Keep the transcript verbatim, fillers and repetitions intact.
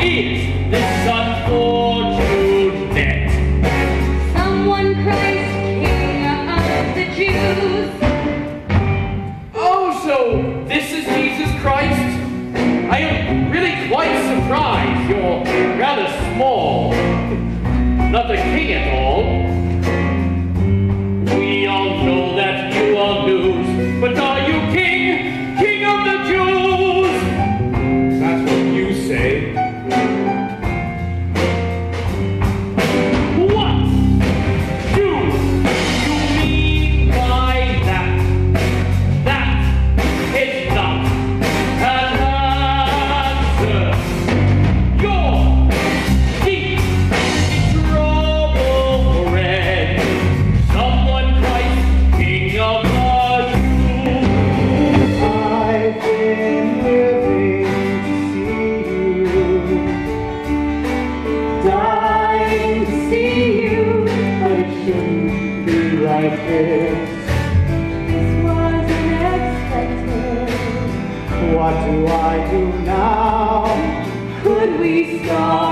is this unfortunate? Someone Christ, King of the Jews. Oh, so this is Jesus Christ? I am really quite surprised. You're rather small. Not the king at all. We all know that you are news, but are you king? King of the Jews? That's what you say. What do you mean by that? That is not an answer. You're deep trouble, friend. Someone Christ, King of the Jews. I've been living to see you, dying to see you, but it shouldn't be like this. This was unexpected. What do I do now? Could we start?